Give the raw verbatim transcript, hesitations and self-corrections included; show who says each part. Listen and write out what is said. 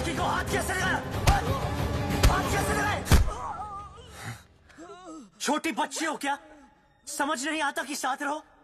Speaker 1: लड़की को हाथ कैसे लगाया? हाथ कैसे लगाए? छोटी बच्ची हो क्या? समझ नहीं आता कि साथ रहो।